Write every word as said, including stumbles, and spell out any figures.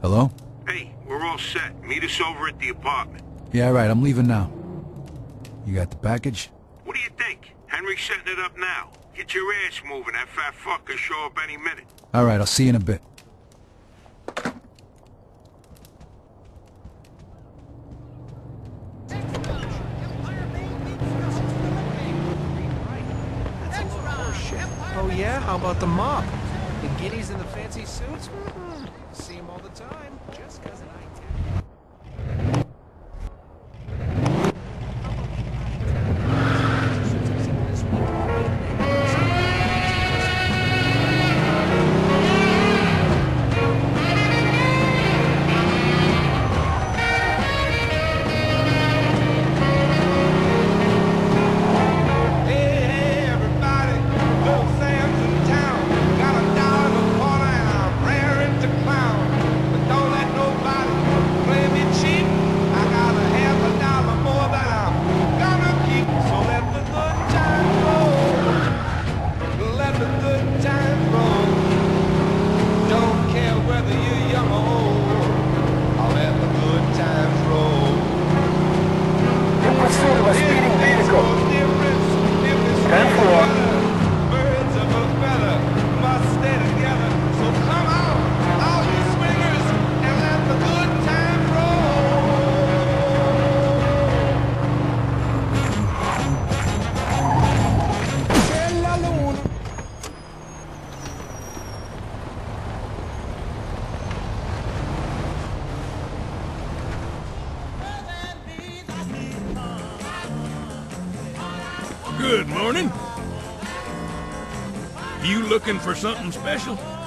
Hello? Hey, we're all set. Meet us over at the apartment. Yeah, right, I'm leaving now. You got the package? What do you think? Henry's setting it up now. Get your ass moving. That fat fuck could show up any minute. All right, I'll see you in a bit. Oh yeah? How about the mob? The guineas in the fancy suits? Mm-hmm. See them all the time. Just cause I Good morning. You looking for something special?